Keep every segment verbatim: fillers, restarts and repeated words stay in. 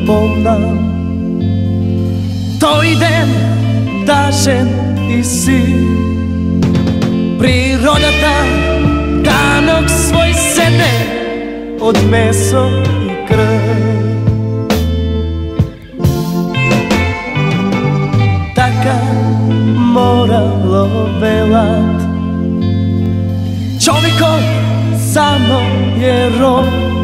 spomnam той ден, тъжен и си. Природата танък свой седе от месо и кръв. Така морало велат, човекот само е роб.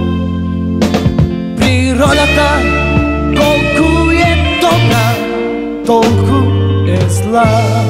Природата колку е добра, толку е зла.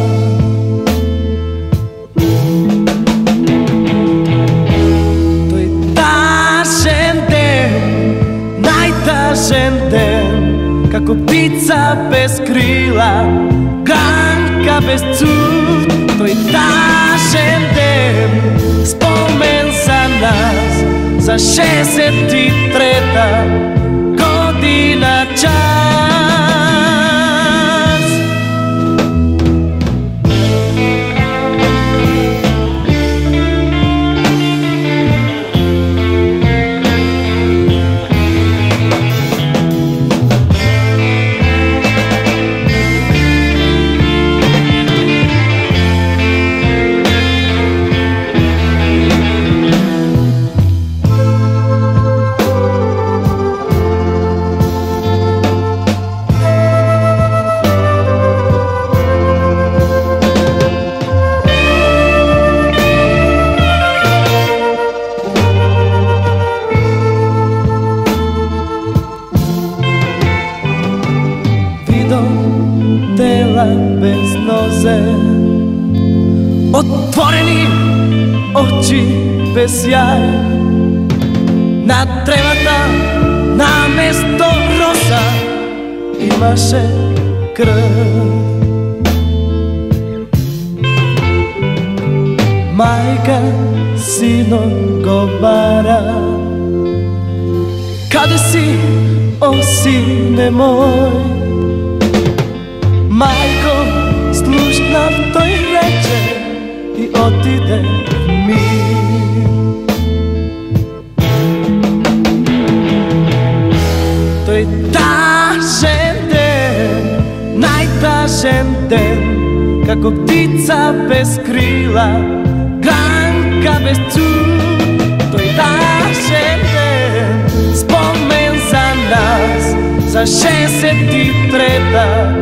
Тој тажен ден, најтажен ден, како птица без крила, гранка без цуд. Тој тажен ден, спомен за нас, за шесет и трета година час. Тела без нозе, отворени очи без јај, на древата наместо роза имаше крв. Мајка синот го бара, каде си, о сине мој? Мајко, слушнав, тој рече и отиде в мир. Тој тажен ден, најтажен ден, како птица без крила, гранка без цуд. Тој тажен ден, спомен за нас, за шесет и трета